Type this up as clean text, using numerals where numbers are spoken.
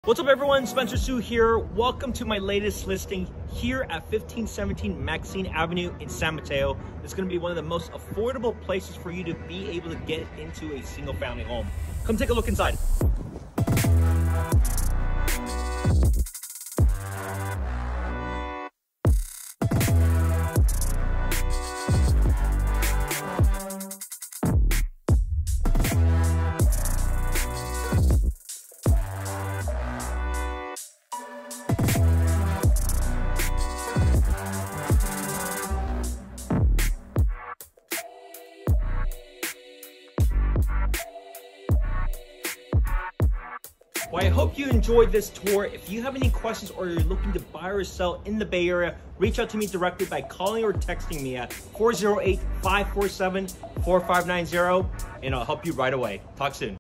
What's up everyone, Spencer Sue here. Welcome to my latest listing here at 1517 Maxine Avenue in San Mateo. It's gonna be one of the most affordable places for you to be able to get into a single family home. Come take a look inside. Well, I hope you enjoyed this tour. If you have any questions or you're looking to buy or sell in the Bay Area, reach out to me directly by calling or texting me at 408-547-4590 and I'll help you right away. Talk soon.